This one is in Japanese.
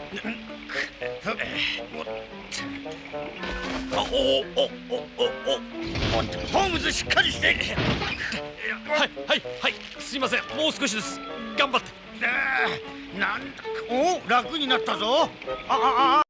ホームズ、しっかりして。 はいはいはい、すいません、もう少しです。頑張って。 なんだ、お、楽になったぞ。あああ。